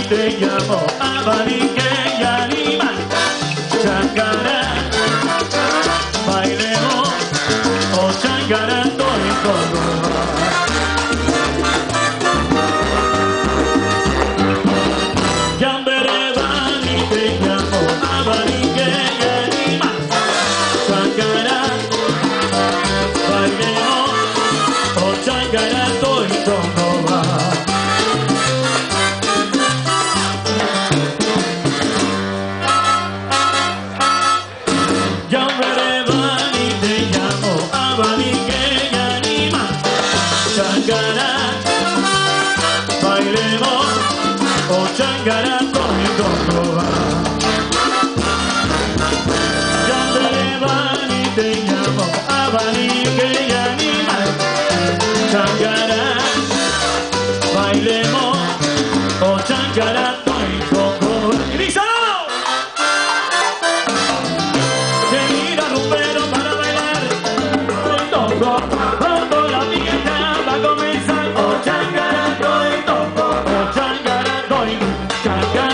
te llamo abanique y animal. Changará, bailemos, o changará estoy todo. Yamberé, bani, te llamo abanique y animal. Changará, bailemos, o changará estoy todo. Bailemos, o changará con el control. Yamberé, te llamo abanique y animal. Changará, bailemos, o changará con el control. ¡Grízalo! Que ir a rumbero para bailar el toco. Pronto la fiesta va a comenzar. O changará con el toco. O changará con el toco.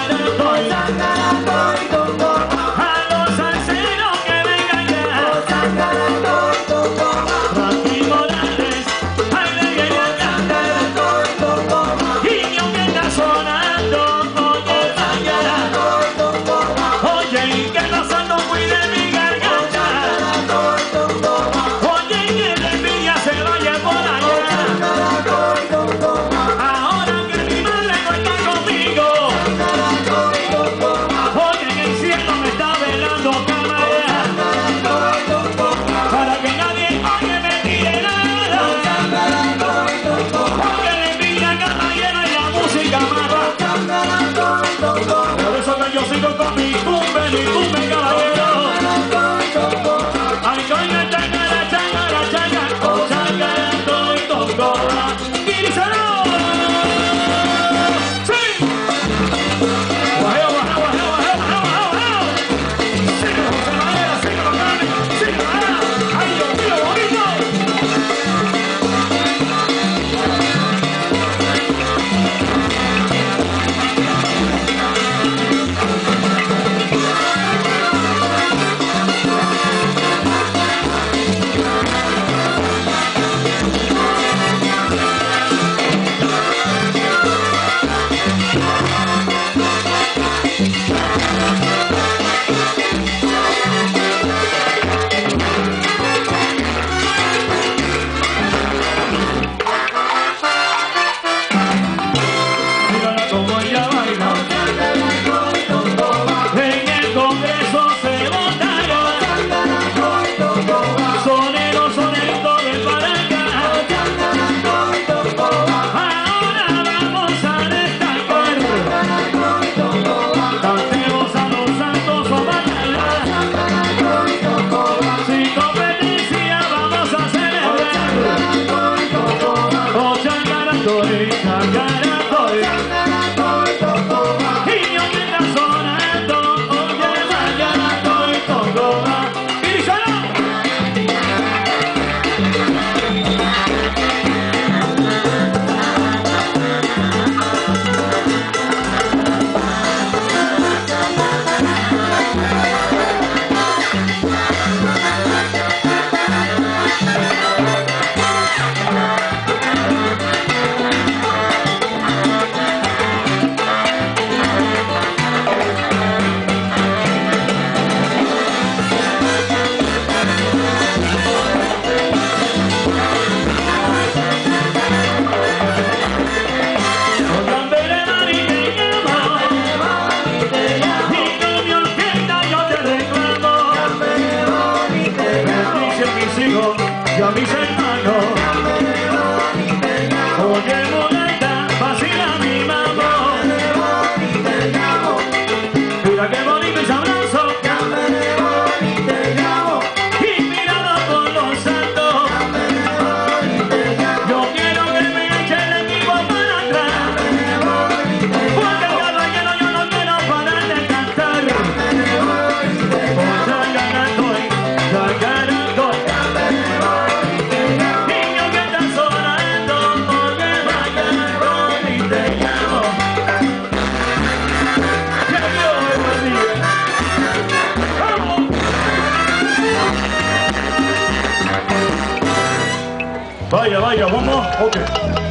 Vaya, vaya, vamos. Ok.